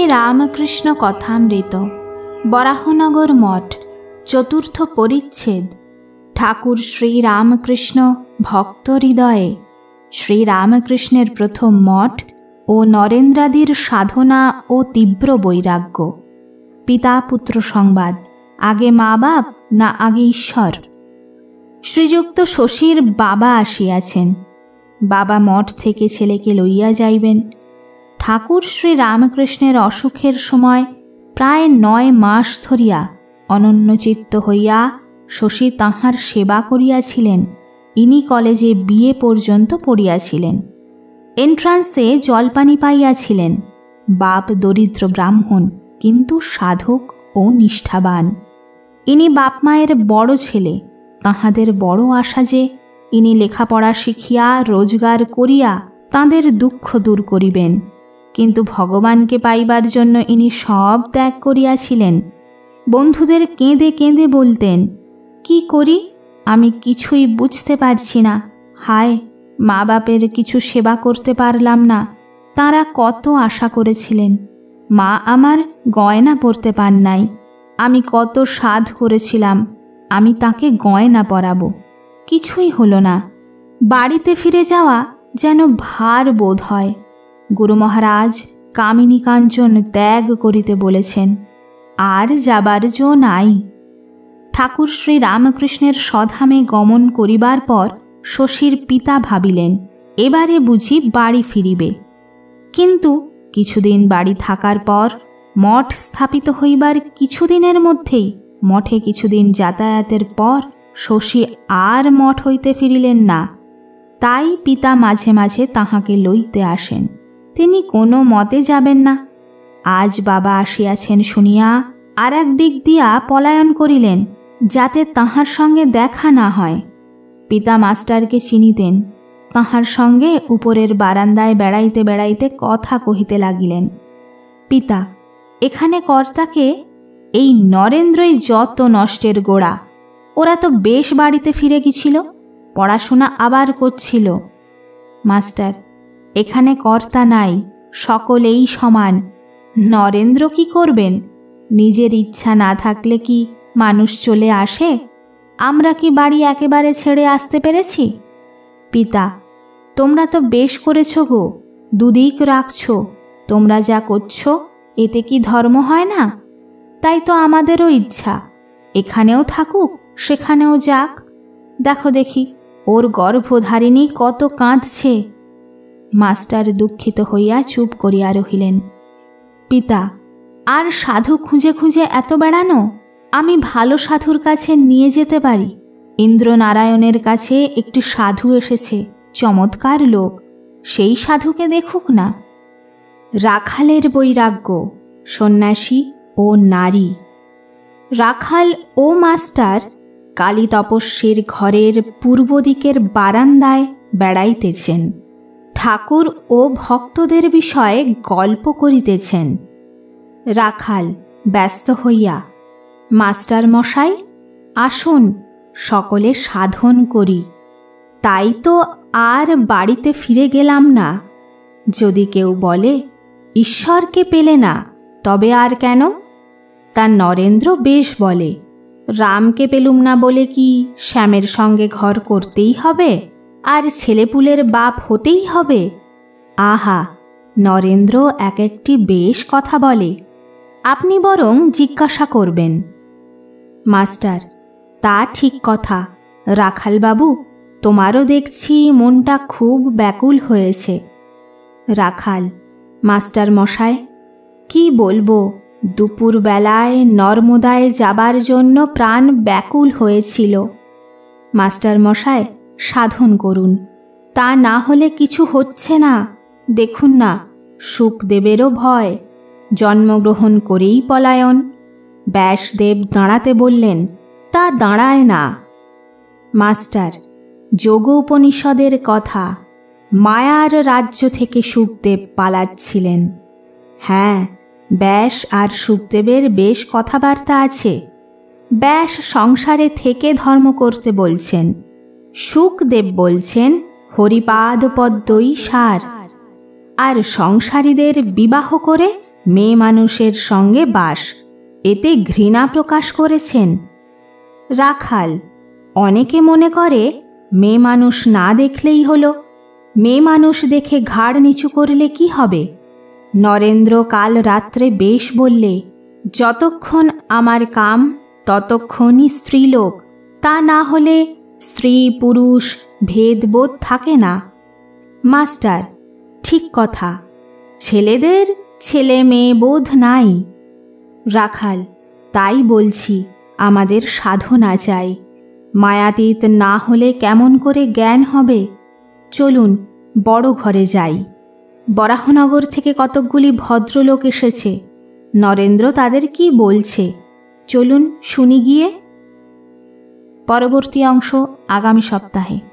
রামকৃষ্ণ কথামৃত বরাহনগর মঠ চতুর্থ পরিচ্ছেদ। ঠাকুর শ্রী রামকৃষ্ণ ভক্ত হৃদয়ে। শ্রীরামকৃষ্ণের প্রথম মঠ ও নরেন্দ্রাদির সাধনা ও তীব্র বৈরাগ্য। পিতা পুত্র সংবাদ। আগে মা বাপ না আগে ঈশ্বর? শ্রীযুক্ত শশীর বাবা আসিয়াছেন। বাবা মঠ থেকে ছেলেকে লইয়া যাইবেন। ঠাকুর শ্রী রামকৃষ্ণের অসুখের সময় প্রায় ৯ মাস ধরিয়া অনন্যচিত্ত হইয়া শশী তাঁহার সেবা করিয়াছিলেন। ইনি কলেজে বিএ পর্যন্ত পড়িয়াছিলেন। এন্ট্রান্সে জলপানি পাইয়াছিলেন। বাপ দরিদ্র ব্রাহ্মণ, কিন্তু সাধক ও নিষ্ঠাবান। ইনি বাপ মায়ের বড় ছেলে। তাঁহাদের বড় আশা যে ইনি লেখাপড়া শিখিয়া রোজগার করিয়া তাঁদের দুঃখ দূর করিবেন। কিন্তু ভগবানকে পাইবার জন্য ইনি সব ত্যাগ করিয়াছিলেন। বন্ধুদের কেঁদে কেঁদে বলতেন, কি করি, আমি কিছুই বুঝতে পারছি না। হায়, মা বাপের কিছু সেবা করতে পারলাম না। তাঁরা কত আশা করেছিলেন। মা আমার গয়না পরতে পান নাই। আমি কত সাধ করেছিলাম, আমি তাকে গয়না পরাবো, কিছুই হলো না। বাড়িতে ফিরে যাওয়া যেন ভার বোধ হয়। গুরু মহারাজ কামিনী কাঞ্চন ত্যাগ করিতে বলেছেন, আর যাবার জো নাই। ঠাকুর শ্রী রামকৃষ্ণের স্বধামে গমন করিবার পর শশীর পিতা ভাবিলেন, এবারে বুঝি বাড়ি ফিরিবে। কিন্তু কিছুদিন বাড়ি থাকার পর মঠ স্থাপিত হইবার কিছুদিনের মধ্যেই, মঠে কিছুদিন যাতায়াতের পর শশী আর মঠ হইতে ফিরিলেন না। তাই পিতা মাঝে মাঝে তাহাকে লইতে আসেন। তিনি কোনো মতে যাবেন না। আজ বাবা আসিয়াছেন শুনিয়া আর এক দিক দিয়া পলায়ন করিলেন, যাতে তাহার সঙ্গে দেখা না হয়। পিতা মাস্টারকে চিনিতেন। তাহার সঙ্গে উপরের বারান্দায় বেড়াইতে বেড়াইতে কথা কহিতে লাগিলেন। পিতা, এখানে কর্তাকে? এই নরেন্দ্রই যত নষ্টের গোড়া। ওরা তো বেশ বাড়িতে ফিরে গেছিল, পড়াশোনা আবার করছিল। মাস্টার, এখানে কর্তা নাই, সকলেই সমান। নরেন্দ্র কি করবেন? নিজের ইচ্ছা না থাকলে কি মানুষ চলে আসে? আমরা কি বাড়ি একেবারে ছেড়ে আসতে পেরেছি? পিতা, তোমরা তো বেশ করেছ গো, দুদিক রাখছ। তোমরা যা করছ এতে কি ধর্ম হয় না? তাই তো আমাদেরও ইচ্ছা, এখানেও থাকুক সেখানেও যাক। দেখো দেখি ওর গর্ভধারিণী কত কাঁদছে। মাস্টার দুঃখিত হইয়া চুপ করিয়া রহিলেন। পিতা, আর সাধু খুঁজে খুঁজে এত বেড়ানো? আমি ভালো সাধুর কাছে নিয়ে যেতে পারি। ইন্দ্রনারায়ণের কাছে একটি সাধু এসেছে, চমৎকার লোক, সেই সাধুকে দেখুক না। রাখালের বৈরাগ্য, সন্ন্যাসী ও নারী। রাখাল ও মাস্টার কালী তপস্বীর ঘরের পূর্ব দিকের বারান্দায় বেড়াইতেছেন। ঠাকুর ও ভক্তদের বিষয়ে গল্প করিতেছেন। রাখাল ব্যস্ত হইয়া, মাস্টার মশাই আসুন, সকলে সাধন করি। তাই তো আর বাড়িতে ফিরে গেলাম না। যদি কেউ বলে ঈশ্বরকে পেলে না, তবে আর কেন? তা নরেন্দ্র বেশ বলে, রামকে পেলুম না বলে কি শ্যামের সঙ্গে ঘর করতেই হবে আর ছেলেপুলের বাপ হতেই হবে? আহা, নরেন্দ্র এক একটি বেশ কথা বলে, আপনি বরং জিজ্ঞাসা করবেন। মাস্টার, তা ঠিক কথা। রাখালবাবু, তোমারও দেখছি মনটা খুব ব্যাকুল হয়েছে। রাখাল, মাস্টার মশাই, কি বলবো, দুপুর বেলায় নর্মদায় যাবার জন্য প্রাণ ব্যাকুল হয়েছিল। মাস্টার মশাই, সাধন করুন, তা না হলে কিছু হচ্ছে না। দেখুন না, শুকদেবেরও ভয়, জন্মগ্রহণ করেই পলায়ন। ব্যাসদেব দাঁড়াতে বললেন, তা দাঁড়ায় না। মাস্টার, যোগ উপনিষদের কথা, মায়ার রাজ্য থেকে শুকদেব পালাচ্ছিলেন। হ্যাঁ, ব্যাস আর শুকদেবের বেশ কথাবার্তা আছে। ব্যাস সংসারে থেকে ধর্ম করতে বলছেন, শুকদেব বলছেন হরিপাদ পদ্মই সার। আর সংসারীদের বিবাহ করে মেয়ে মানুষের সঙ্গে বাস, এতে ঘৃণা প্রকাশ করেছেন। রাখাল: অনেকে মনে করে মেয়ে মানুষ না দেখলেই হলো, মেয়ে মানুষ দেখে ঘাড় নিচু করলে কি হবে? নরেন্দ্র কাল রাত্রে বেশ বললে, যতক্ষণ আমার কাম ততক্ষণই স্ত্রীলোক, তা না হলে স্ত্রী পুরুষ ভেদবোধ থাকে না। মাস্টার: ঠিক কথা, ছেলেদের ছেলে মেয়ে বোধ নাই। রাখাল: তাই বলছি, আমাদের সাধনা চাই, মায়াতীত না হলে কেমন করে জ্ঞান হবে? চলুন বড় ঘরে যাই। বরাহনগর থেকে কতকগুলি ভদ্রলোক এসেছে, নরেন্দ্র তাদের কি বলছে চলুন শুনি গিয়ে। পরবর্তী অংশ আগামী সপ্তাহে।